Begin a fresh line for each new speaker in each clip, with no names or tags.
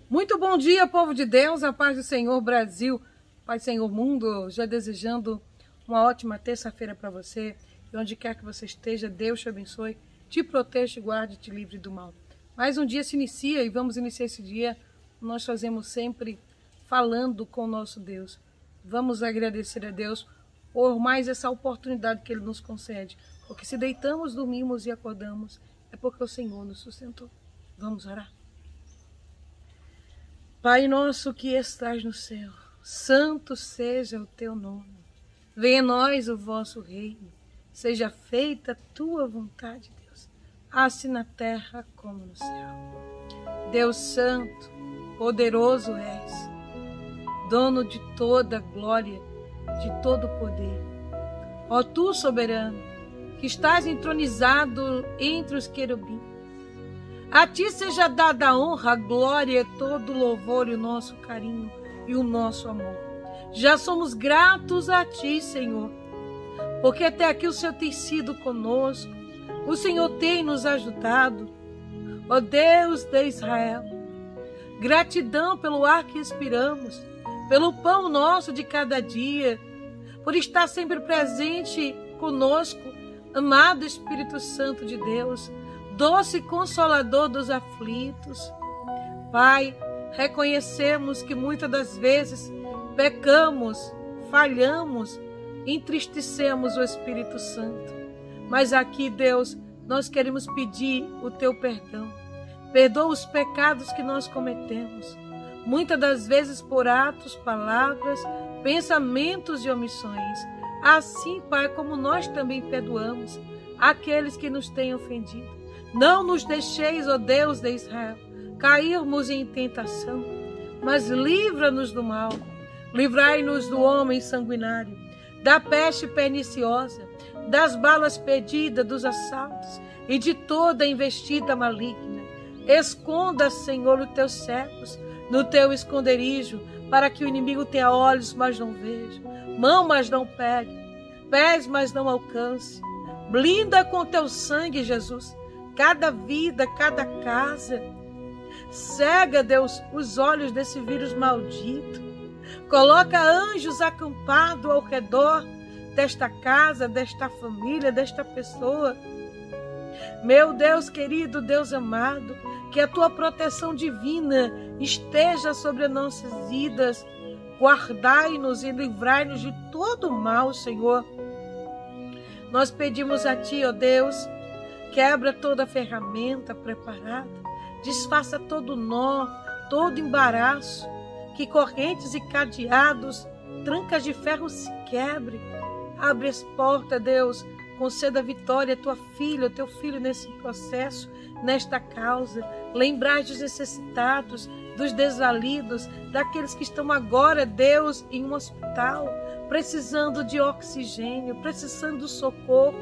Muito bom dia, povo de Deus, a paz do Senhor Brasil, paz do Senhor mundo, já desejando uma ótima terça-feira para você, e onde quer que você esteja, Deus te abençoe, te proteja, te guarde, te livre do mal. Mais um dia se inicia e vamos iniciar esse dia, nós fazemos sempre falando com o nosso Deus. Vamos agradecer a Deus por mais essa oportunidade que Ele nos concede, porque se deitamos, dormimos e acordamos, é porque o Senhor nos sustentou. Vamos orar. Pai nosso que estás no céu, santo seja o teu nome. Venha a nós o vosso reino. Seja feita a tua vontade, Deus, assim na terra como no céu. Deus santo, poderoso és, dono de toda glória, de todo poder. Ó tu, soberano, que estás entronizado entre os querubins, a ti seja dada a honra, a glória, todo o louvor e o nosso carinho e o nosso amor. Já somos gratos a ti, Senhor, porque até aqui o Senhor tem sido conosco, o Senhor tem nos ajudado. Ó Deus de Israel, gratidão pelo ar que respiramos, pelo pão nosso de cada dia, por estar sempre presente conosco, amado Espírito Santo de Deus, doce consolador dos aflitos. Pai, reconhecemos que muitas das vezes pecamos, falhamos, entristecemos o Espírito Santo. Mas aqui, Deus, nós queremos pedir o teu perdão. Perdoa os pecados que nós cometemos, muitas das vezes por atos, palavras, pensamentos e omissões. Assim, Pai, como nós também perdoamos aqueles que nos têm ofendido. Não nos deixeis, ó Deus de Israel, cairmos em tentação, mas livra-nos do mal. Livrai-nos do homem sanguinário, da peste perniciosa, das balas perdidas, dos assaltos e de toda investida maligna. Esconda, Senhor, os teus servos no teu esconderijo, para que o inimigo tenha olhos, mas não veja, mão, mas não pegue, pés, mas não alcance. Blinda com teu sangue, Jesus, cada vida, cada casa. Cega, Deus, os olhos desse vírus maldito. Coloca anjos acampados ao redor desta casa, desta família, desta pessoa. Meu Deus querido, Deus amado, que a tua proteção divina esteja sobre as nossas vidas. Guardai-nos e livrai-nos de todo mal, Senhor. Nós pedimos a ti, ó Deus, quebra toda a ferramenta preparada, desfaça todo nó, todo embaraço, que correntes e cadeados, trancas de ferro se quebre. Abre as portas, Deus, conceda vitória a tua filha, ao teu filho nesse processo, nesta causa. Lembrai dos necessitados, dos desvalidos, daqueles que estão agora, Deus, em um hospital, precisando de oxigênio, precisando de socorro.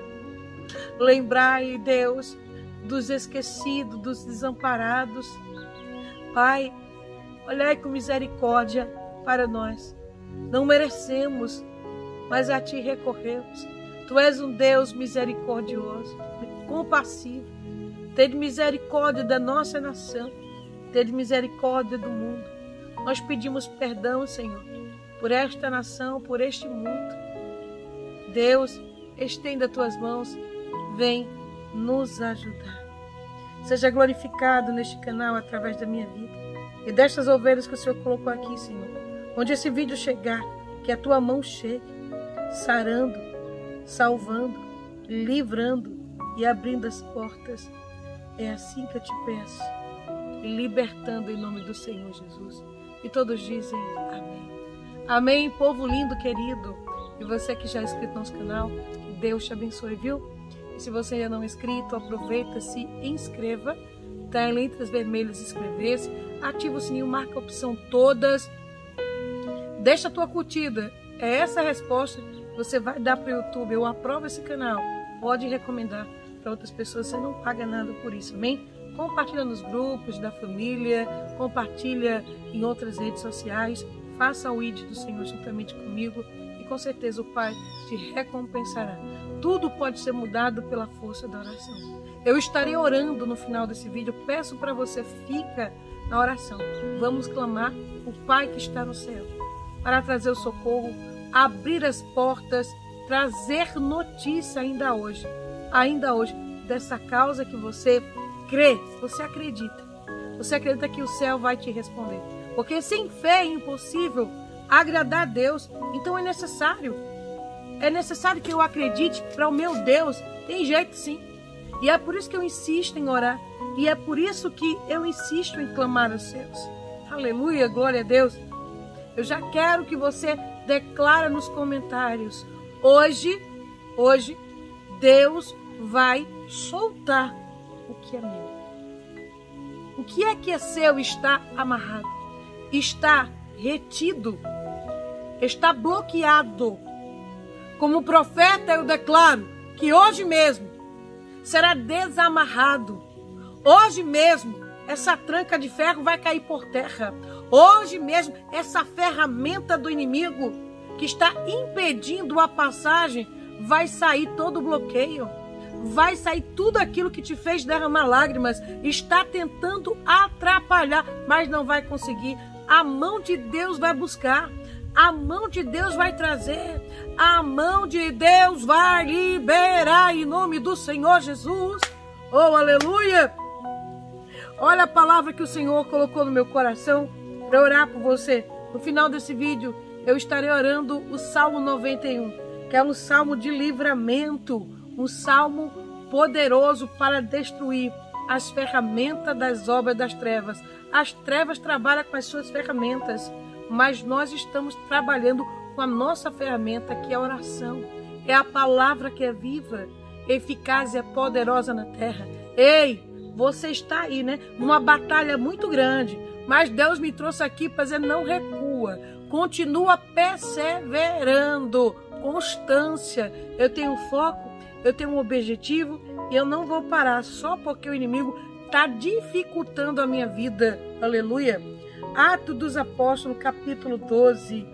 Lembrai, Deus, dos esquecidos, dos desamparados. Pai, olhai com misericórdia para nós. Não merecemos, mas a ti recorremos. Tu és um Deus misericordioso, compassivo. Tende misericórdia da nossa nação, tende misericórdia do mundo. Nós pedimos perdão, Senhor, por esta nação, por este mundo. Deus, estenda tuas mãos, vem nos ajudar. Seja glorificado neste canal através da minha vida e destas ovelhas que o Senhor colocou aqui, Senhor. Onde esse vídeo chegar, que a tua mão chegue, sarando, salvando, livrando e abrindo as portas. É assim que eu te peço, libertando em nome do Senhor Jesus. E todos dizem amém. Amém, povo lindo, querido. E você que já é inscrito no nosso canal, Deus te abençoe, viu? E se você ainda não é inscrito, aproveita, se inscreva. Tá em letras vermelhas, inscrever-se. Ativa o sininho, marca a opção todas. Deixa a tua curtida. É essa a resposta que você vai dar para o YouTube. Eu aprovo esse canal. Pode recomendar para outras pessoas. Você não paga nada por isso, amém? Compartilha nos grupos da família. Compartilha em outras redes sociais. Faça o ID do Senhor juntamente comigo. E com certeza o Pai te recompensará. Tudo pode ser mudado pela força da oração. Eu estarei orando no final desse vídeo. Peço para você, fica na oração. Vamos clamar o Pai que está no céu para trazer o socorro, abrir as portas, trazer notícia ainda hoje, dessa causa que você crê, você acredita. Você acredita que o céu vai te responder. Porque sem fé é impossível agradar a Deus. Então é necessário que eu acredite para o meu Deus. Tem jeito sim. E é por isso que eu insisto em orar. E é por isso que eu insisto em clamar aos céus. Aleluia, glória a Deus. Eu já quero que você declare nos comentários. Hoje, Deus vai soltar o que é meu. O que é seu está amarrado, está retido, está bloqueado. Como profeta eu declaro que hoje mesmo será desamarrado. Hoje mesmo essa tranca de ferro vai cair por terra. Hoje mesmo essa ferramenta do inimigo que está impedindo a passagem vai sair todo o bloqueio. Vai sair tudo aquilo que te fez derramar lágrimas. Está tentando atrapalhar, mas não vai conseguir. A mão de Deus vai buscar. A mão de Deus vai trazer. A mão de Deus vai liberar em nome do Senhor Jesus. Oh, aleluia! Olha a palavra que o Senhor colocou no meu coração para orar por você. No final desse vídeo, eu estarei orando o Salmo 91, que é um salmo de livramento. Um salmo poderoso para destruir as ferramentas das obras das trevas. As trevas trabalham com as suas ferramentas, mas nós estamos trabalhando com a nossa ferramenta, que é a oração. É a palavra que é viva, eficaz e é poderosa na terra. Ei, você está aí, né? Numa batalha muito grande, mas Deus me trouxe aqui para dizer: não recua, continua perseverando, constância. Eu tenho foco, eu tenho um objetivo e eu não vou parar só porque o inimigo está dificultando a minha vida. Aleluia. Atos dos Apóstolos, capítulo 12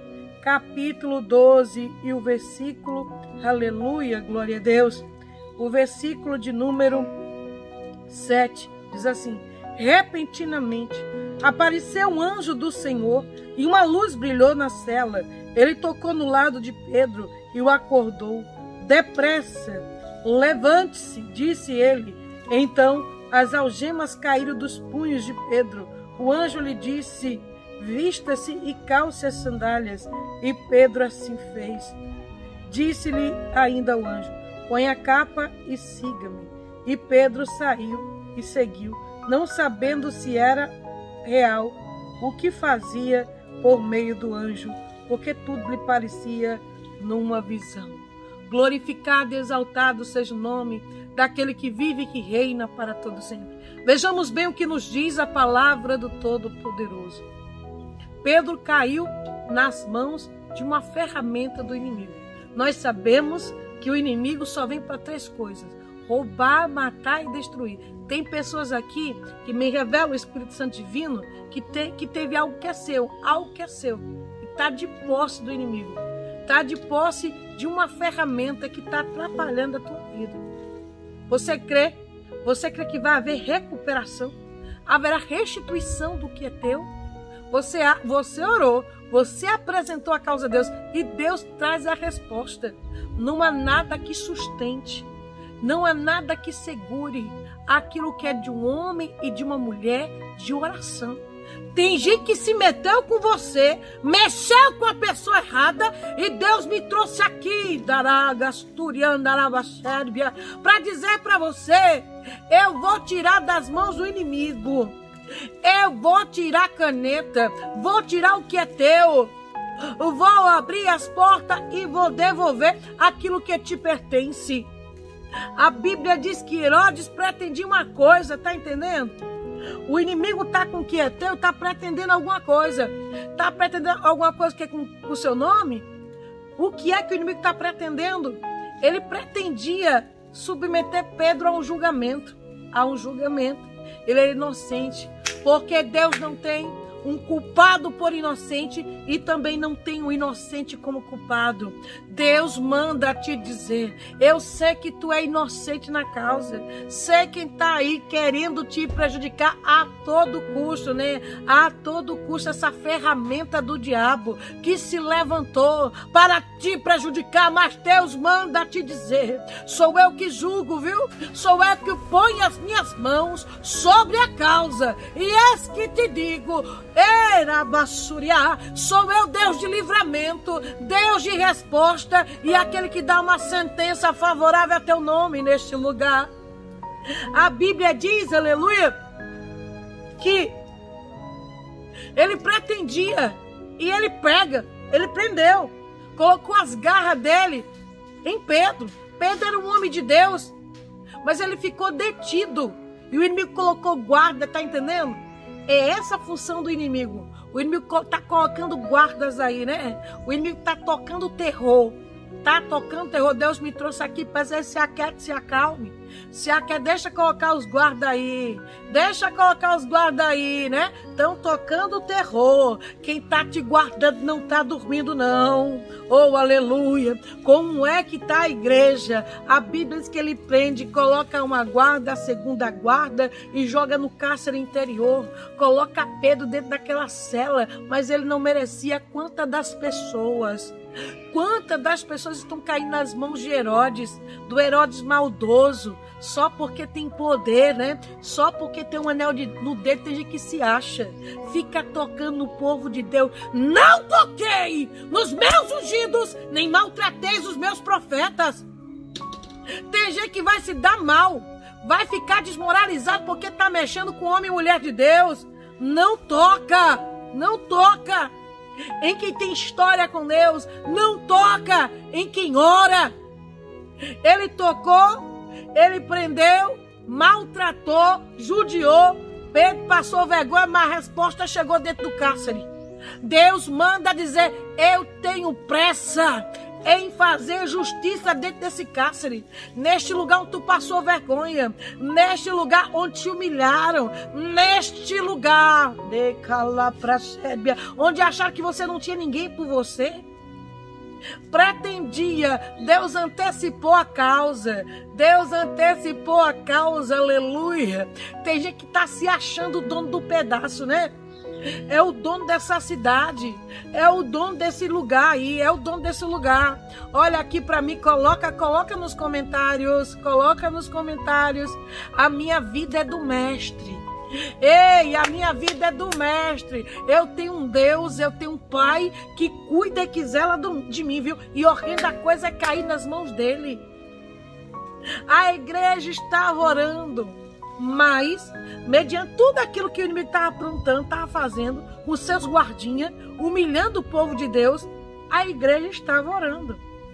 e o versículo, aleluia, glória a Deus, o versículo de número 7 diz assim: repentinamente apareceu um anjo do Senhor e uma luz brilhou na cela. Ele tocou no lado de Pedro e o acordou. Depressa, levante-se, disse ele. Então as algemas caíram dos punhos de Pedro. O anjo lhe disse: vista-se e calce as sandálias. E Pedro assim fez. Disse-lhe ainda o anjo: põe a capa e siga-me. E Pedro saiu e seguiu, não sabendo se era real o que fazia por meio do anjo, porque tudo lhe parecia numa visão. Glorificado e exaltado seja o nome daquele que vive e que reina para todo sempre. Vejamos bem o que nos diz a palavra do Todo-Poderoso. Pedro caiu nas mãos de uma ferramenta do inimigo. Nós sabemos que o inimigo só vem para 3 coisas: roubar, matar e destruir. Tem pessoas aqui que me revelam o Espírito Santo Divino que teve algo que é seu, e está de posse do inimigo. Está de posse de uma ferramenta que está atrapalhando a tua vida. Você crê? Você crê que vai haver recuperação? Haverá restituição do que é teu? Você orou, você apresentou a causa a Deus e Deus traz a resposta. Não há nada que sustente, não há nada que segure aquilo que é de um homem e de uma mulher de oração. Tem gente que se meteu com você, mexeu com a pessoa errada e Deus me trouxe aqui, para dizer para você: eu vou tirar das mãos do inimigo, eu vou tirar a caneta, vou tirar o que é teu, eu vou abrir as portas e vou devolver aquilo que te pertence. A Bíblia diz que Herodes pretendia uma coisa, tá entendendo? O inimigo está com o que é teu, está pretendendo alguma coisa. Está pretendendo alguma coisa que é com o seu nome? O que é que o inimigo está pretendendo? Ele pretendia submeter Pedro a um julgamento. Ele é inocente, porque Deus não tem um culpado por inocente e também não tem um inocente como culpado. Deus manda te dizer: eu sei que tu é inocente na causa. Sei quem está aí querendo te prejudicar a todo custo, né? A todo custo, essa ferramenta do diabo que se levantou para te prejudicar, mas Deus manda te dizer: sou eu que julgo, viu? Sou eu que ponho as minhas mãos sobre a causa. E eis que te digo, Erabassuriá, sou eu Deus de livramento, Deus de resposta e aquele que dá uma sentença favorável a teu nome neste lugar. A Bíblia diz, aleluia, que ele pretendia e ele prendeu, colocou as garras dele em Pedro. Pedro era um homem de Deus, mas ele ficou detido e o inimigo colocou guarda, tá entendendo? É essa a função do inimigo. O inimigo tá colocando guardas aí, né? O inimigo tá tocando terror. Tá tocando terror. Deus me trouxe aqui para dizer: se aquiete, se acalme. Se aquiete, deixa colocar os guardas aí. Deixa colocar os guardas aí, né? Estão tocando terror. Quem tá te guardando não tá dormindo, não. Oh, aleluia. Como é que tá a igreja? A Bíblia diz que ele prende, coloca uma guarda, a segunda guarda e joga no cárcere interior. Coloca Pedro dentro daquela cela, mas ele não merecia. Quantas das pessoas estão caindo nas mãos de Herodes, do Herodes maldoso, só porque tem poder, né? Só porque tem um anel no dedo, tem gente que se acha. Fica tocando no povo de Deus. Não toquei nos meus ungidos, nem maltrateis os meus profetas. Tem gente que vai se dar mal, vai ficar desmoralizado porque está mexendo com homem e mulher de Deus. Não toca, não toca em quem tem história com Deus, não toca em quem ora. Ele tocou, ele prendeu, maltratou, judiou, Pedro passou vergonha, mas a resposta chegou dentro do cárcere. Deus manda dizer: eu tenho pressa em fazer justiça dentro desse cárcere, neste lugar onde tu passou vergonha, neste lugar onde te humilharam, neste lugar onde acharam que você não tinha ninguém por você. Pretendia, Deus antecipou a causa, Deus antecipou a causa, aleluia. Tem gente que está se achando o dono do pedaço, né? É o dono dessa cidade, é o dono desse lugar aí, é o dono desse lugar. Olha aqui para mim, coloca nos comentários, a minha vida é do mestre. Ei, a minha vida é do mestre. Eu tenho um Deus, eu tenho um Pai que cuida e que zela de mim, viu? E horrenda coisa é cair nas mãos dele. A igreja estava orando, mas, mediante tudo aquilo que o inimigo estava aprontando, estava fazendo, os seus guardinhas, humilhando o povo de Deus, a igreja estava orando.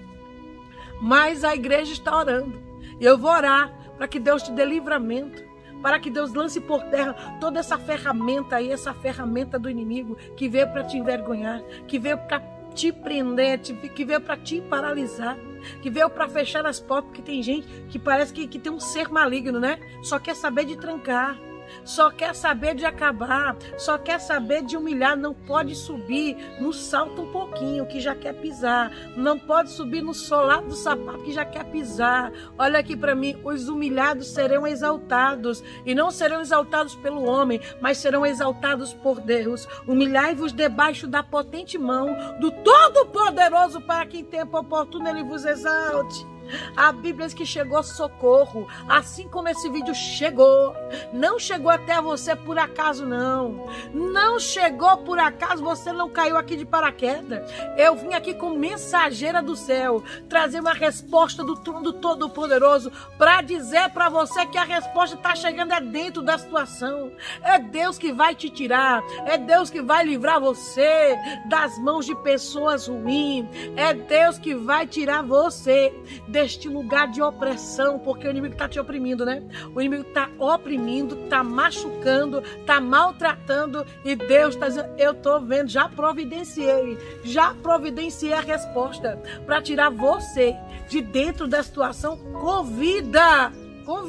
Mas a igreja está orando. Eu vou orar para que Deus te dê livramento, para que Deus lance por terra toda essa ferramenta aí, essa ferramenta do inimigo que veio para te envergonhar, que veio para te prender, que veio para te paralisar, que veio para fechar as portas, porque tem gente que parece que tem um ser maligno, né? Só quer saber de trancar, só quer saber de acabar, só quer saber de humilhar. Não pode subir no salto um pouquinho, que já quer pisar. Não pode subir no solado do sapato, que já quer pisar. Olha aqui para mim: os humilhados serão exaltados, e não serão exaltados pelo homem, mas serão exaltados por Deus. Humilhai-vos debaixo da potente mão do Todo-Poderoso, para que em tempo oportuno ele vos exalte. A Bíblia diz que chegou socorro, assim como esse vídeo chegou. Não chegou até você por acaso, não. Não chegou por acaso, você não caiu aqui de paraquedas. Eu vim aqui como mensageira do céu, trazer uma resposta do trono do Todo-Poderoso, para dizer para você que a resposta está chegando dentro da situação. É Deus que vai te tirar, é Deus que vai livrar você das mãos de pessoas ruins. É Deus que vai tirar você deste lugar de opressão, porque o inimigo está te oprimindo, né? O inimigo está oprimindo, está machucando, está maltratando, e Deus está dizendo: eu estou vendo, já providenciei a resposta para tirar você de dentro da situação. Convida.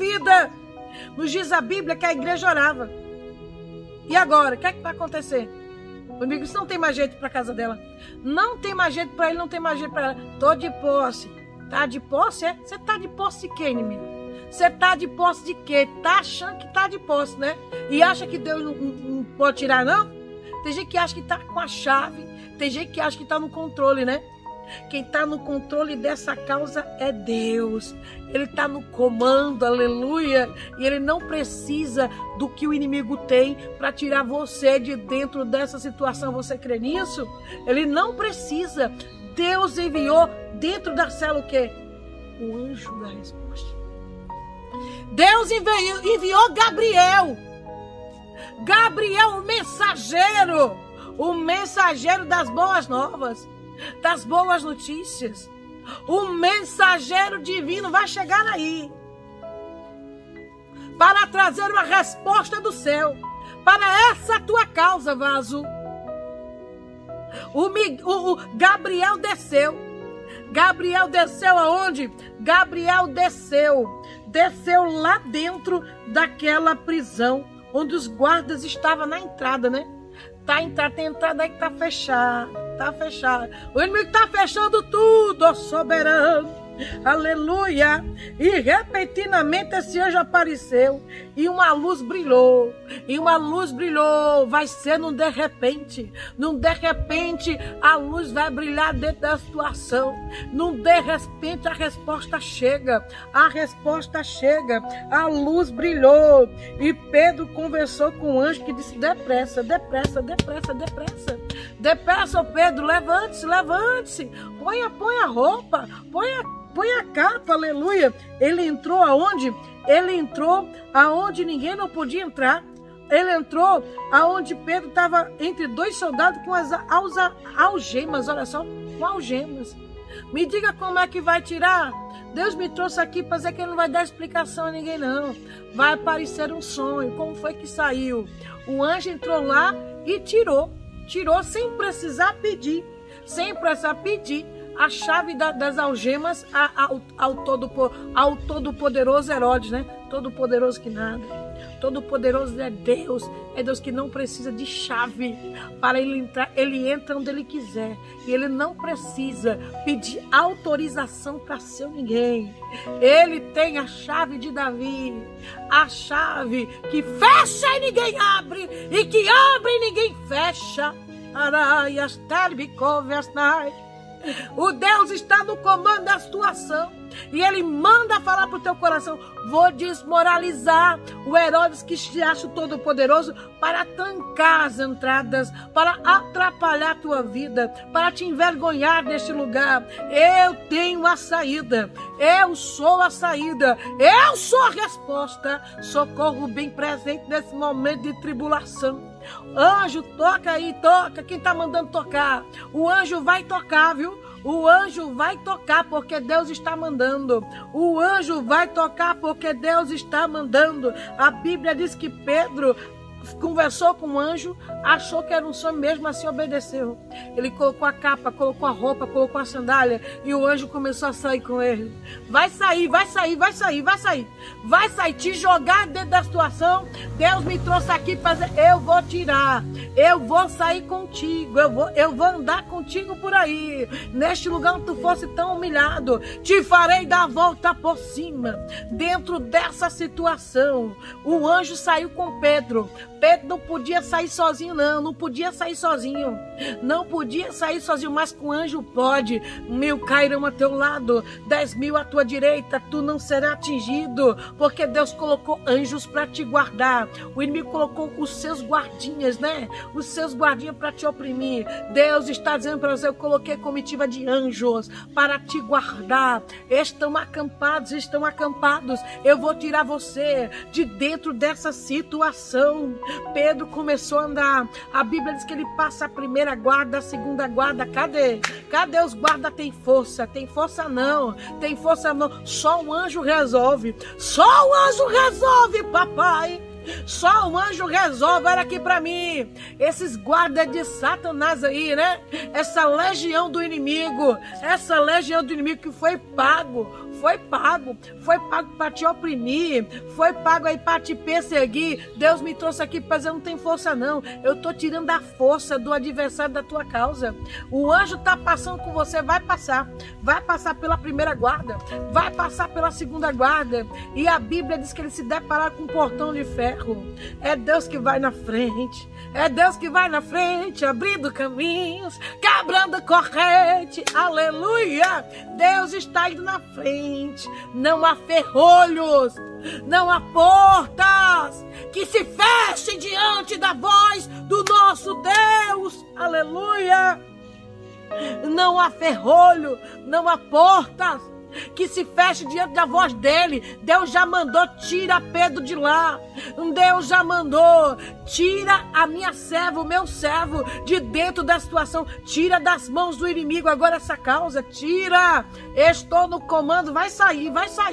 Nos diz a Bíblia que a igreja orava. E agora, o que é que vai acontecer? O inimigo disse, não tem mais jeito para casa dela. Não tem mais jeito para ele, não tem mais jeito para ela. Tô de posse. Tá de posse, é? Você tá de posse de quê, inimigo? Você tá de posse de quê? Tá achando que tá de posse, né? E acha que Deus não pode tirar, não? Tem gente que acha que tá com a chave. Tem gente que acha que tá no controle, né? Quem está no controle dessa causa é Deus. Ele está no comando, aleluia. E ele não precisa do que o inimigo tem para tirar você de dentro dessa situação. Você crê nisso? Ele não precisa. Deus enviou dentro da cela o quê? O anjo da resposta. Deus enviou Gabriel. Gabriel, o mensageiro das boas novas, das boas notícias. O mensageiro divino vai chegar aí para trazer uma resposta do céu para essa tua causa, vaso. O Gabriel desceu. Gabriel desceu aonde? Gabriel desceu lá dentro daquela prisão onde os guardas estavam na entrada, né? Tem entrada aí que tá fechada. Tá fechado. O inimigo tá fechando tudo, ó soberano. Aleluia. E repentinamente esse anjo apareceu e uma luz brilhou. Vai ser num de repente. Num de repente a luz vai brilhar dentro da situação. Num de repente a resposta chega. A luz brilhou. E Pedro conversou com o anjo que disse: depressa. Depressa, Pedro, levante-se. Põe a roupa, põe a capa, aleluia. Ele entrou aonde? Ele entrou aonde ninguém não podia entrar. Ele entrou aonde Pedro estava entre dois soldados com as algemas, olha só, com algemas. Me diga como é que vai tirar? Deus me trouxe aqui para dizer que ele não vai dar explicação a ninguém, não. Vai aparecer um sonho. Como foi que saiu? O anjo entrou lá e tirou sem precisar pedir. A chave das algemas ao Todo-Poderoso Herodes, né? Todo-Poderoso que nada. Todo-Poderoso é Deus que não precisa de chave para ele entrar. Ele entra onde ele quiser. E ele não precisa pedir autorização para ser ninguém. Ele tem a chave de Davi. A chave que fecha e ninguém abre. E que abre e ninguém fecha. O Deus está no comando da situação. E ele manda falar para o teu coração: vou desmoralizar o Herodes que se acha todo-poderoso para trancar as entradas, para atrapalhar a tua vida, para te envergonhar deste lugar. Eu tenho a saída. Eu sou a saída. Eu sou a resposta. Socorro bem presente nesse momento de tribulação. Anjo, toca aí, toca. Quem está mandando tocar? O anjo vai tocar, viu? O anjo vai tocar porque Deus está mandando. O anjo vai tocar porque Deus está mandando. A Bíblia diz que Pedro conversou com o anjo, achou que era um sonho, mesmo assim obedeceu. Ele colocou a capa, colocou a roupa, colocou a sandália e o anjo começou a sair com ele. Vai sair. Vai sair, te jogar dentro da situação. Deus me trouxe aqui para dizer: eu vou tirar, eu vou sair contigo, eu vou andar contigo por aí. Neste lugar onde tu fosse tão humilhado, te farei dar a volta por cima. Dentro dessa situação, o anjo saiu com Pedro. Pedro não podia sair sozinho, não podia sair sozinho, mas com o anjo pode. 1000 cairão a teu lado, 10.000 à tua direita, tu não será atingido, porque Deus colocou anjos para te guardar. O inimigo colocou os seus guardinhas, né? Os seus guardinhas para te oprimir. Deus está dizendo para você: eu coloquei comitiva de anjos para te guardar. Estão acampados. Eu vou tirar você de dentro dessa situação. Pedro começou a andar. A Bíblia diz que ele passa a primeira guarda, a segunda guarda. Cadê os guardas? Tem força não. Só um anjo resolve. Papai. Só o anjo resolve. Olha aqui pra mim. Esses guardas de Satanás aí, né? Essa legião do inimigo que foi pago foi pago para te oprimir, foi pago aí para te perseguir. Deus me trouxe aqui para dizer, não tem força não, eu estou tirando a força do adversário da tua causa. O anjo está passando com você, vai passar pela primeira guarda, vai passar pela segunda guarda, e a Bíblia diz que ele se deparar com um portão de ferro. É Deus que vai na frente, é Deus que vai na frente, abrindo caminhos, quebrando corrente, aleluia. Deus está indo na frente, não há ferrolhos, não há portas que se fechem diante da voz do nosso Deus, aleluia. Não há ferrolho, não há portas que se feche diante da voz dele. Deus já mandou, tira Pedro de lá. Deus já mandou, tira a minha serva, o meu servo de dentro da situação, tira das mãos do inimigo agora essa causa, tira. Estou no comando, vai sair,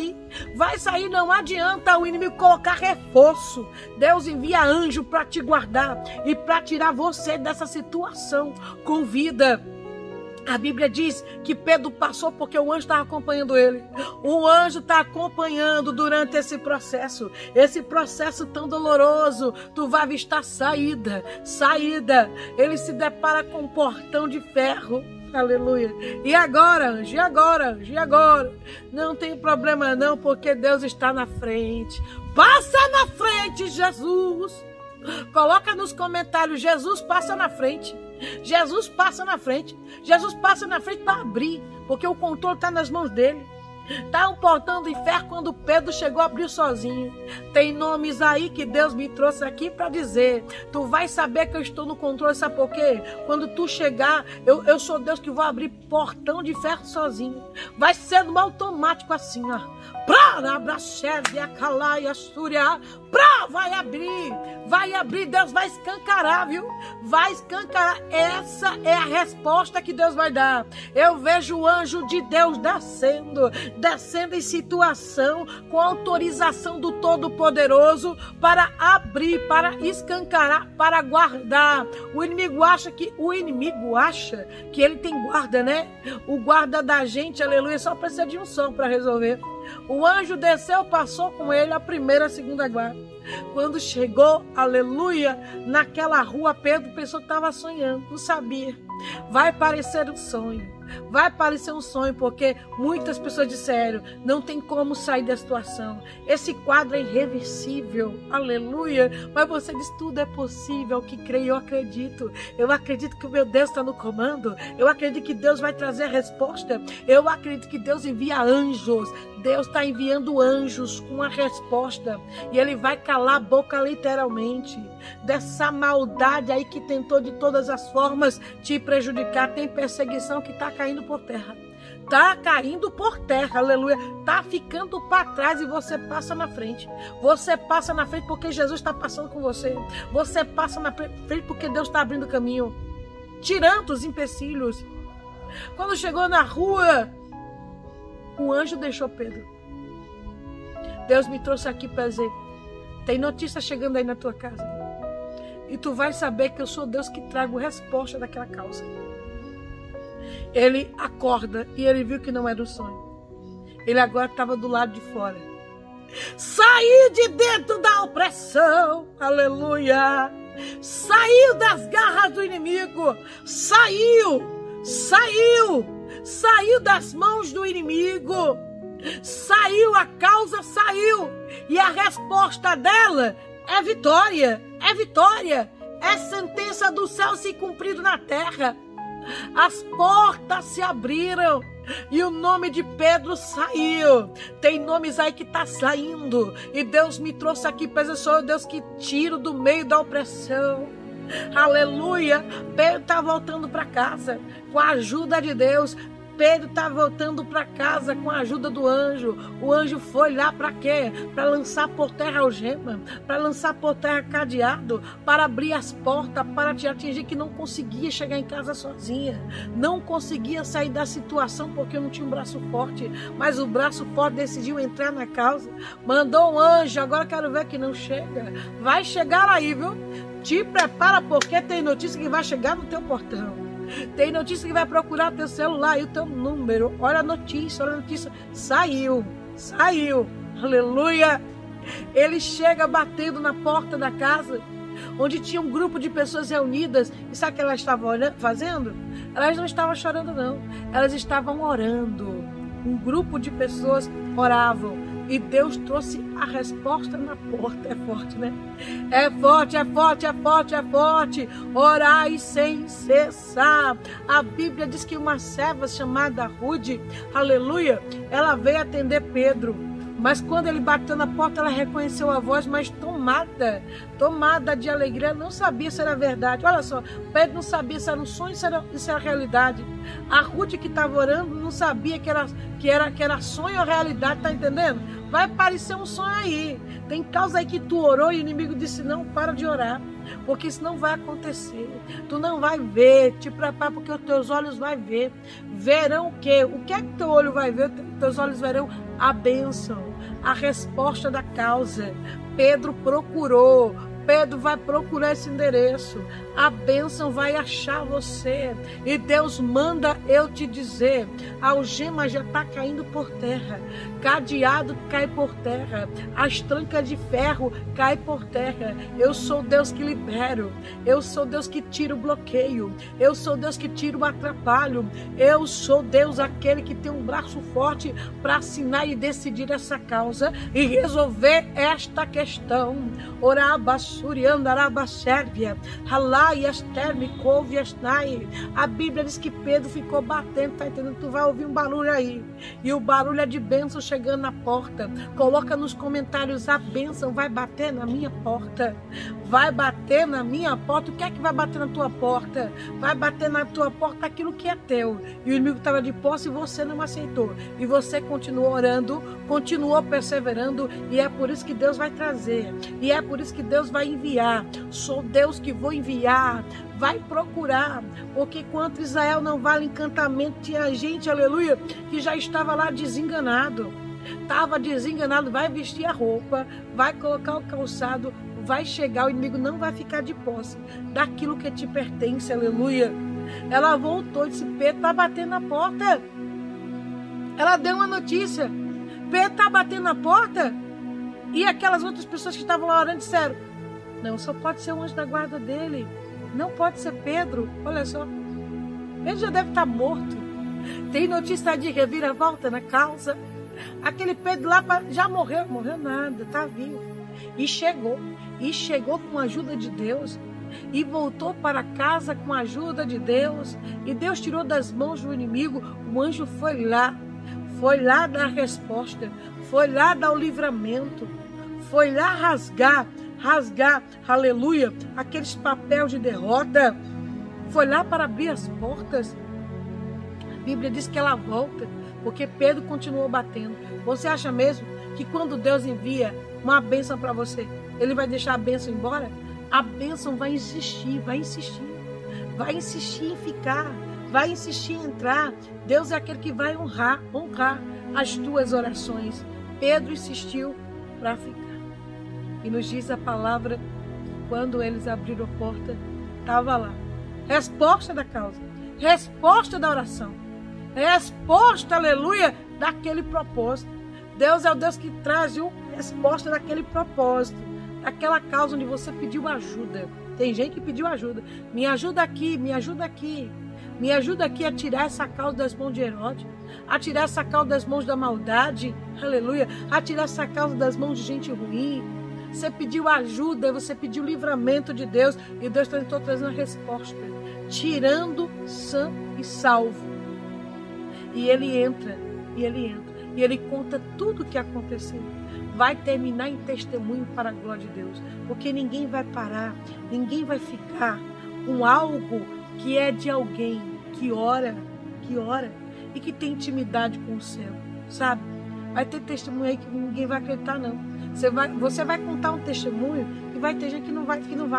não adianta o inimigo colocar reforço. Deus envia anjo para te guardar e para tirar você dessa situação com vida. A Bíblia diz que Pedro passou porque o anjo estava acompanhando ele. O anjo está acompanhando durante esse processo tão doloroso. Tu vai avistar saída. Ele se depara com um portão de ferro. Aleluia. E agora, anjo? E agora? Não tem problema não, porque Deus está na frente. Passa na frente, Jesus. Coloca nos comentários, Jesus passa na frente. Jesus passa na frente. Jesus passa na frente para abrir, porque o controle está nas mãos dele. Está um portão de ferro quando Pedro chegou a abrir sozinho. Tem nomes aí que Deus me trouxe aqui para dizer. Tu vai saber que eu estou no controle, sabe por quê? Quando tu chegar, eu sou Deus que vou abrir portão de ferro sozinho. Vai ser no automático assim, ó. Vai abrir, Deus vai escancarar, viu? Vai escancarar. Essa é a resposta que Deus vai dar. Eu vejo o anjo de Deus descendo em situação com autorização do Todo-Poderoso para abrir, para escancarar, para guardar. O inimigo acha que ele tem guarda, né? O guarda da gente, aleluia, só precisa de um som para resolver. O anjo desceu, passou com ele a primeira, a segunda guarda. Quando chegou, aleluia, naquela rua, Pedro pensou que estava sonhando, não sabia. Vai parecer um sonho, porque muitas pessoas disseram, não tem como sair da situação. Esse quadro é irreversível, aleluia. Mas você diz, tudo é possível, que creio, eu acredito. Eu acredito que o meu Deus está no comando. Eu acredito que Deus vai trazer a resposta. Eu acredito que Deus envia anjos. Deus está enviando anjos com a resposta. E Ele vai calar a boca literalmente dessa maldade aí que tentou de todas as formas te prejudicar. Tem perseguição que está caindo por terra. Está caindo por terra, aleluia. Está ficando para trás e você passa na frente. Você passa na frente porque Jesus está passando com você. Você passa na frente porque Deus está abrindo caminho, tirando os empecilhos. Quando chegou na rua, o anjo deixou Pedro. Deus me trouxe aqui para dizer, tem notícia chegando aí na tua casa. E tu vai saber que eu sou Deus que trago resposta daquela causa. Ele acorda e ele viu que não era um sonho. Ele agora estava do lado de fora. Saiu de dentro da opressão. Aleluia. Saiu das garras do inimigo. Saiu das mãos do inimigo. Saiu, a causa saiu. E a resposta dela é vitória. É vitória. É sentença do céu se cumprido na terra. As portas se abriram e o nome de Pedro saiu. Tem nomes aí que está saindo. E Deus me trouxe aqui para dizer, sou o Deus que tiro do meio da opressão. Aleluia. Pedro está voltando para casa com a ajuda de Deus. Pedro está voltando para casa com a ajuda do anjo. O anjo foi lá para quê? Para lançar por terra algema, para lançar por terra cadeado, para abrir as portas, para te atingir, que não conseguia chegar em casa sozinha, não conseguia sair da situação porque não tinha um braço forte, mas o braço forte decidiu entrar na causa, mandou um anjo. Agora quero ver que não chega. Vai chegar aí, viu? Te prepara porque tem notícia que vai chegar no teu portão. Tem notícia que vai procurar teu celular e o teu número. Olha a notícia, olha a notícia. Saiu. Aleluia. Ele chega batendo na porta da casa, onde tinha um grupo de pessoas reunidas. E sabe o que elas estavam fazendo? Elas não estavam chorando, não. Elas estavam orando. Um grupo de pessoas oravam. E Deus trouxe a resposta na porta. É forte, né? É forte. Orai sem cessar. A Bíblia diz que uma serva chamada Rude, aleluia, ela veio atender Pedro. Mas quando ele bateu na porta, ela reconheceu a voz, mas tomada de alegria, não sabia se era verdade. Olha só, Pedro não sabia se era um sonho, se era realidade. A Ruth que estava orando não sabia que era sonho ou realidade, tá entendendo? Vai parecer um sonho aí. Tem causa aí que tu orou e o inimigo disse, não, para de orar, porque isso não vai acontecer. Tu não vai ver, te prepara, porque os teus olhos vai ver. Verão o quê? O que é que teu olho vai ver? Teus olhos verão a bênção, a resposta da causa. Pedro procurou. Pedro vai procurar esse endereço. A bênção vai achar você. E Deus manda eu te dizer, a algema já está caindo por terra. Cadeado cai por terra. As trancas de ferro caem por terra. Eu sou Deus que libero. Eu sou Deus que tira o bloqueio. Eu sou Deus que tira o atrapalho. Eu sou Deus aquele que tem um braço forte para assinar e decidir essa causa e resolver esta questão. Orabas a Bíblia diz que Pedro ficou batendo, tá entendendo? Tu vai ouvir um barulho aí. E o barulho é de bênção chegando na porta. Coloca nos comentários, a bênção vai bater na minha porta. Vai bater na minha porta. O que é que vai bater na tua porta? Vai bater na tua porta aquilo que é teu. E o inimigo estava de posse e você não aceitou. E você continuou orando, continuou perseverando. E é por isso que Deus vai trazer. E é por isso que Deus vai enviar. Sou Deus que vou enviar. Vai procurar, porque contra Israel não vale encantamento. Tinha gente, aleluia, que já estava lá desenganado. Estava desenganado, vai vestir a roupa, vai colocar o calçado, vai chegar, o inimigo não vai ficar de posse daquilo que te pertence, aleluia. Ela voltou e disse, Pedro está batendo na porta. Ela deu uma notícia, Pedro está batendo na porta. E aquelas outras pessoas que estavam lá orando disseram, não, só pode ser o anjo da guarda dele. Não pode ser Pedro. Olha só. Ele já deve estar morto. Tem notícia de reviravolta na causa. Aquele Pedro lá já morreu. Morreu nada, está vivo. E chegou com a ajuda de Deus. E voltou para casa com a ajuda de Deus. E Deus tirou das mãos do inimigo. O anjo foi lá dar a resposta. Foi lá dar o livramento. Foi lá rasgar, aleluia, aqueles papéis de derrota. Foi lá para abrir as portas. A Bíblia diz que ela volta, porque Pedro continuou batendo. Você acha mesmo que quando Deus envia uma bênção para você, Ele vai deixar a bênção embora? A bênção vai insistir, vai insistir em ficar, vai insistir em entrar. Deus é aquele que vai honrar as tuas orações. Pedro insistiu para ficar. E nos diz a palavra, quando eles abriram a porta, estava lá. Resposta da causa, resposta da oração, resposta, aleluia, daquele propósito. Deus é o Deus que traz a resposta daquele propósito, daquela causa onde você pediu ajuda. Tem gente que pediu ajuda. Me ajuda aqui, me ajuda aqui. Me ajuda aqui a tirar essa causa das mãos de Herodes, a tirar essa causa das mãos da maldade, aleluia, a tirar essa causa das mãos de gente ruim. Você pediu ajuda, você pediu livramento de Deus e Deus está trazendo a resposta, tirando sã e salvo. E ele entra, e ele conta tudo o que aconteceu. Vai terminar em testemunho para a glória de Deus, porque ninguém vai parar, ninguém vai ficar com algo que é de alguém que ora e que tem intimidade com o céu, sabe? Vai ter testemunho aí que ninguém vai acreditar, não. Você vai contar um testemunho e vai ter gente que não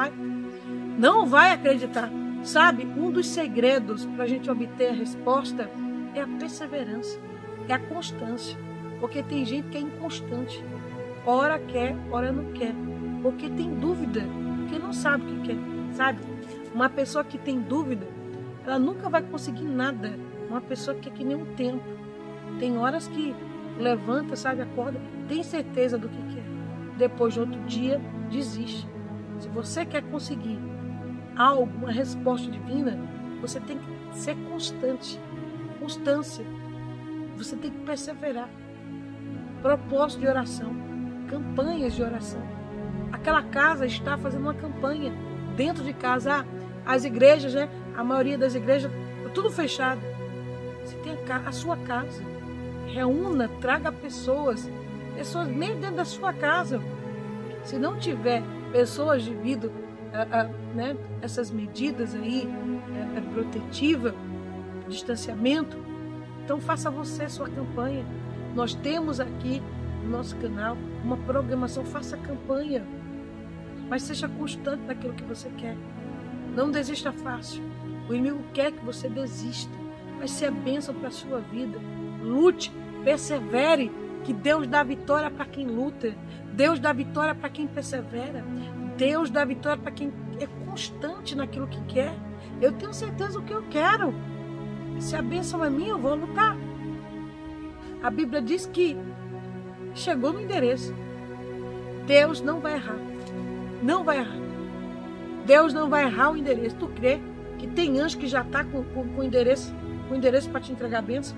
vai acreditar. Sabe, um dos segredos para a gente obter a resposta é a perseverança, é a constância. Porque tem gente que é inconstante. Ora quer, ora não quer. Porque tem dúvida, porque não sabe o que quer, sabe? Uma pessoa que tem dúvida, ela nunca vai conseguir nada. Uma pessoa que é que nem um tempo. Tem horas que levanta, sabe, acorda, tem certeza do que quer. Depois de outro dia, desiste. Se você quer conseguir algo, uma resposta divina, você tem que ser constante. Constância. Você tem que perseverar. Propósito de oração. Campanhas de oração. Aquela casa está fazendo uma campanha dentro de casa. As igrejas, né? A maioria das igrejas, tudo fechado. Você tem a sua casa. Reúna, traga pessoas mesmo dentro da sua casa. Se não tiver pessoas devido né, essas medidas aí, protetiva, distanciamento, então faça você sua campanha. Nós temos aqui no nosso canal uma programação, faça campanha, mas seja constante naquilo que você quer. Não desista fácil. O inimigo quer que você desista, mas se é bênção para a sua vida. Lute, persevere, que Deus dá vitória para quem luta. Deus dá vitória para quem persevera. Deus dá vitória para quem é constante naquilo que quer. Eu tenho certeza do que eu quero. Se a bênção é minha, eu vou lutar. A Bíblia diz que chegou no endereço. Deus não vai errar. Não vai errar. Deus não vai errar o endereço. Tu crê que tem anjo que já está com o endereço para te entregar a bênção?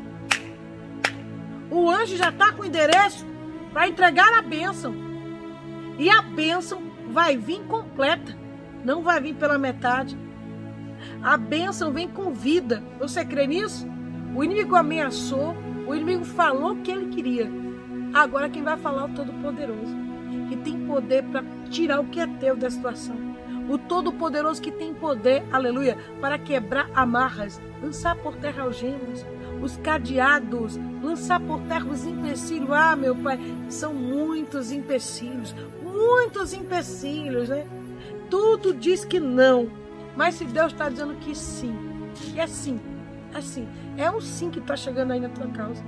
O anjo já está com o endereço para entregar a bênção. E a bênção vai vir completa. Não vai vir pela metade. A bênção vem com vida. Você crê nisso? O inimigo ameaçou. O inimigo falou o que ele queria. Agora quem vai falar é o Todo-Poderoso, que tem poder para tirar o que é teu da situação. O Todo-Poderoso que tem poder, aleluia, para quebrar amarras, lançar por terra algemas, os cadeados, lançar por terra os empecilhos. Ah, meu Pai, são muitos empecilhos, né? Tudo diz que não, mas se Deus está dizendo que sim, que é sim, é sim, é um sim que está chegando aí na tua causa.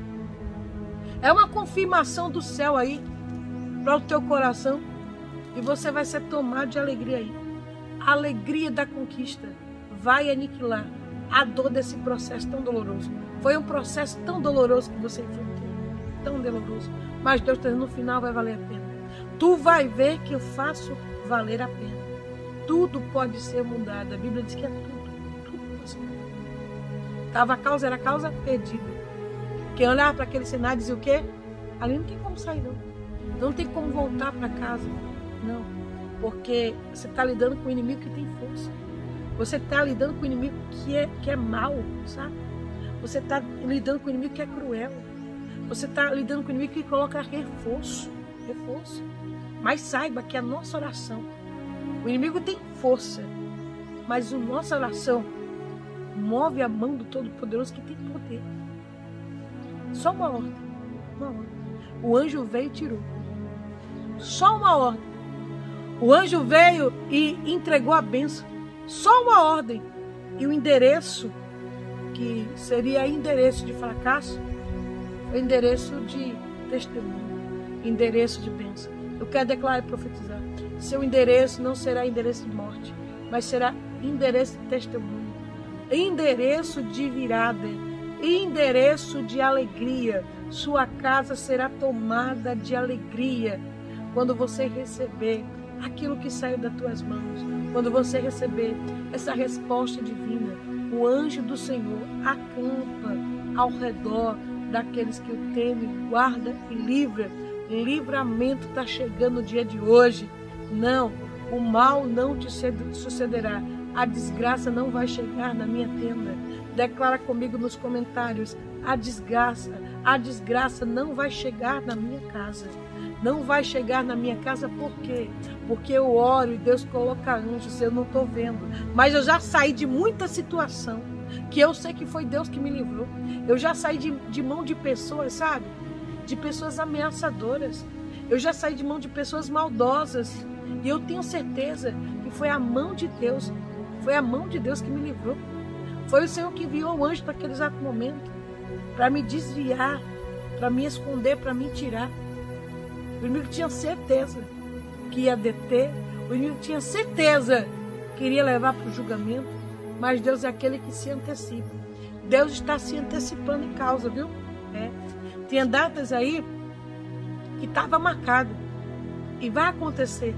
É uma confirmação do céu aí para o teu coração. E você vai ser tomado de alegria aí. A alegria da conquista vai aniquilar a dor desse processo tão doloroso. Foi um processo tão doloroso que você enfrentou. Tão doloroso. Mas Deus está dizendo, no final vai valer a pena. Tu vai ver que eu faço valer a pena. Tudo pode ser mudado. A Bíblia diz que é tudo. Tudo pode ser mudado. Era a causa perdida. Quem olhava para aquele cenário dizia o quê? Ali não tem como sair, não. Não tem como voltar para casa. Não, porque você está lidando com um inimigo que tem força. Você está lidando com um inimigo que é mau, sabe? Você está lidando com um inimigo que é cruel. Você está lidando com um inimigo que coloca reforço. Mas saiba que a nossa oração, o inimigo tem força, mas a nossa oração move a mão do Todo-Poderoso que tem poder. Só uma ordem. O anjo veio e tirou. Só uma ordem. O anjo veio e entregou a bênção. Só uma ordem. E o endereço, que seria endereço de fracasso, foi endereço de testemunho, endereço de bênção. Eu quero declarar e profetizar. Seu endereço não será endereço de morte, mas será endereço de testemunho, endereço de virada, endereço de alegria. Sua casa será tomada de alegria quando você receber aquilo que saiu das tuas mãos. Quando você receber essa resposta divina, o anjo do Senhor acampa ao redor daqueles que o temem, guarda e livra. Livramento está chegando no dia de hoje. Não, o mal não te sucederá. A desgraça não vai chegar na minha tenda. Declara comigo nos comentários: a desgraça não vai chegar na minha casa. Não vai chegar na minha casa, por quê? Porque eu oro e Deus coloca anjos, eu não estou vendo. Mas eu já saí de muita situação, que eu sei que foi Deus que me livrou. Eu já saí de mão de pessoas, sabe? De pessoas ameaçadoras. Eu já saí de mão de pessoas maldosas. E eu tenho certeza que foi a mão de Deus. Foi a mão de Deus que me livrou. Foi o Senhor que enviou o anjo naquele exato momento para me desviar, para me esconder, para me tirar. O inimigo tinha certeza que ia deter. O inimigo tinha certeza que iria levar para o julgamento. mas Deus é aquele que se antecipa. Deus está se antecipando em causa, viu? Tinha datas aí que estava marcado. E vai acontecer.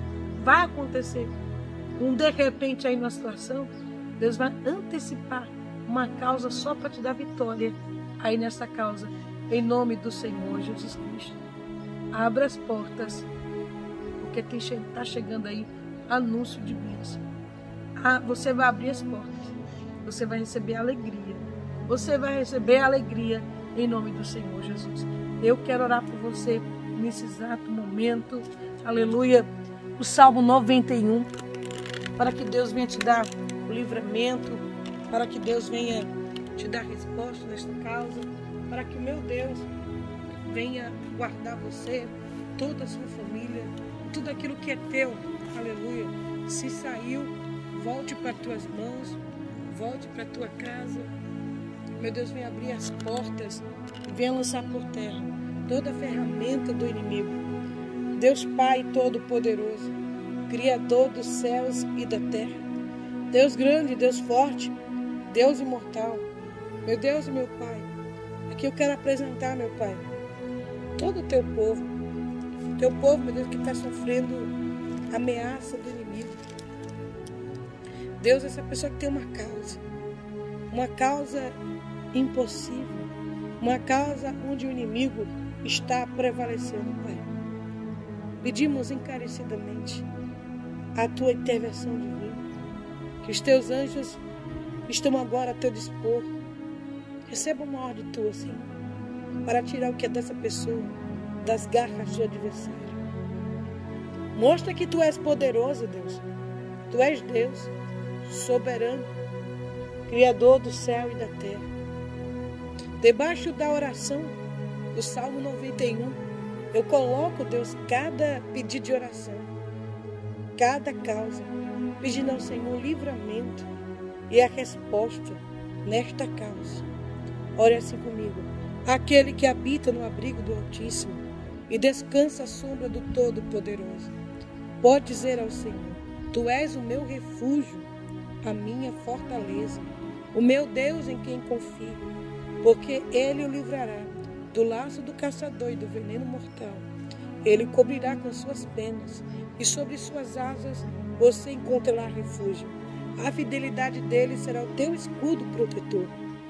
De repente aí numa situação, Deus vai antecipar uma causa só para te dar vitória aí nessa causa. Em nome do Senhor Jesus Cristo. Abra as portas, porque está chegando aí anúncio de bênção. Você vai abrir as portas. Você vai receber alegria. Você vai receber alegria em nome do Senhor Jesus. Eu quero orar por você nesse exato momento. Aleluia. O Salmo 91. Para que Deus venha te dar o livramento. Para que Deus venha te dar resposta nesta causa. Para que o meu Deus venha guardar você, toda a sua família, tudo aquilo que é teu. Aleluia. Se saiu, volte para as tuas mãos. Volte para a tua casa. Meu Deus, vem abrir as portas e venha lançar por terra toda a ferramenta do inimigo. Deus Pai Todo-Poderoso, Criador dos céus e da terra. Deus grande, Deus forte, Deus imortal. Meu Deus e meu Pai, aqui eu quero apresentar, meu Pai, todo o teu povo. Teu povo, meu Deus, que está sofrendo ameaça do inimigo. Deus, essa pessoa que tem uma causa impossível, uma causa onde o inimigo está prevalecendo, Pai. Pedimos encarecidamente a tua intervenção divina, que os teus anjos estão agora a teu dispor. Receba uma ordem tua, Senhor, para tirar o que é dessa pessoa das garras do adversário. Mostra que tu és poderoso, Deus. Tu és Deus, soberano, Criador do céu e da terra. Debaixo da oração do Salmo 91, eu coloco, Deus, cada pedido de oração, cada causa, pedindo ao Senhor livramento e a resposta nesta causa. Ore assim comigo. Aquele que habita no abrigo do Altíssimo e descansa à sombra do Todo-Poderoso, pode dizer ao Senhor: Tu és o meu refúgio, a minha fortaleza, o meu Deus em quem confio, porque Ele o livrará do laço do caçador e do veneno mortal. Ele o cobrirá com suas penas, e sobre suas asas você encontrará refúgio. A fidelidade dele será o teu escudo protetor.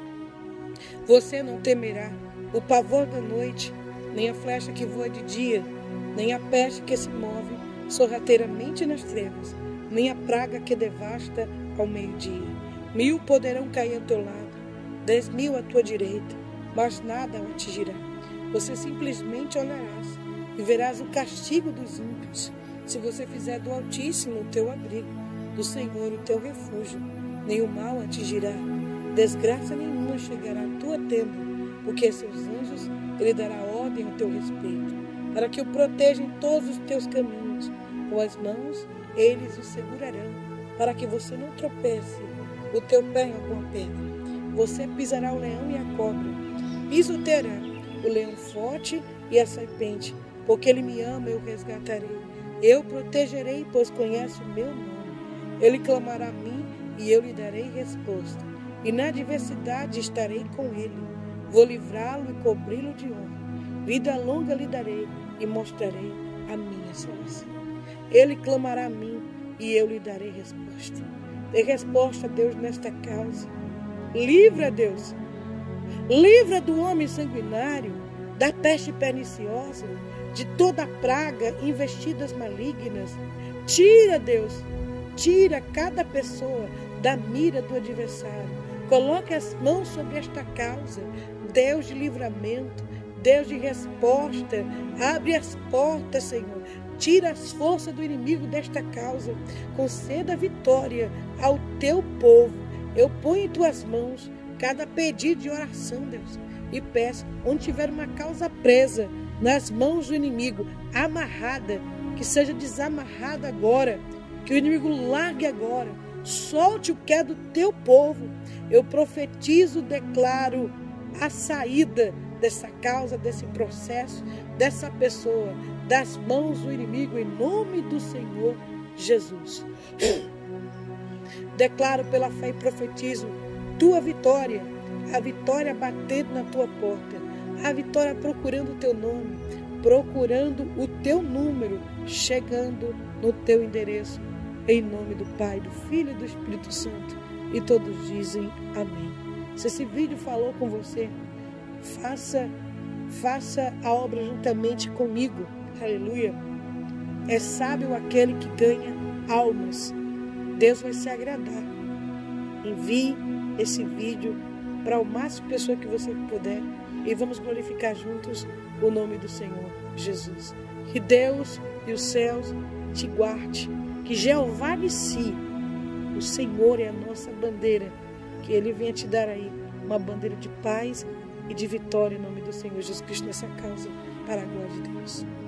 Você não temerá o pavor da noite, nem a flecha que voa de dia, nem a peste que se move sorrateiramente nas trevas, nem a praga que devasta ao meio-dia. 1000 poderão cair ao teu lado, 10.000 à tua direita, mas nada o atingirá. Você simplesmente olharás e verás o castigo dos ímpios. Se você fizer do Altíssimo o teu abrigo, do Senhor o teu refúgio, nenhum mal atingirá, desgraça nenhuma chegará à tua tenda, porque seus anjos Ele dará ordem ao teu respeito, para que o proteja em todos os teus caminhos. Com as mãos eles o segurarão, para que você não tropece o teu pé em alguma pedra. Você pisará o leão e a cobra, pisoteará o leão forte e a serpente, porque Ele me ama, eu resgatarei. Eu protegerei, pois conhece o meu nome. Ele clamará a mim e eu lhe darei resposta. E na adversidade estarei com ele. Vou livrá-lo e cobri-lo de honra. Vida longa lhe darei e mostrarei a minha salvação. Ele clamará a mim e eu lhe darei resposta. Dê resposta a Deus nesta causa. Livra, Deus. Livra do homem sanguinário, da peste perniciosa, de toda praga, investidas malignas. Tira, Deus, tira cada pessoa da mira do adversário. Coloque as mãos sobre esta causa. Deus de livramento, Deus de resposta. Abre as portas, Senhor. Tira as forças do inimigo desta causa. Conceda vitória ao teu povo. Eu ponho em tuas mãos cada pedido de oração, Deus. E peço, onde tiver uma causa presa nas mãos do inimigo, amarrada, que seja desamarrada agora. Que o inimigo largue agora. Solte o que é do teu povo. Eu profetizo, declaro a saída dessa causa, desse processo, dessa pessoa, das mãos do inimigo, em nome do Senhor Jesus. Declaro pela fé e profetizo tua vitória, a vitória batendo na tua porta, a vitória procurando o teu nome, procurando o teu número, chegando no teu endereço, em nome do Pai, do Filho e do Espírito Santo. E todos dizem amém. Se esse vídeo falou com você, faça a obra juntamente comigo. Aleluia. É sábio aquele que ganha almas. Deus vai se agradar. Envie esse vídeo para o máximo de pessoas que você puder e vamos glorificar juntos o nome do Senhor Jesus. Que Deus e os céus te guarde. Que Jeová Nissi, o Senhor é a nossa bandeira. Que Ele venha te dar aí uma bandeira de paz e de vitória em nome do Senhor Jesus Cristo nessa causa, para a glória de Deus.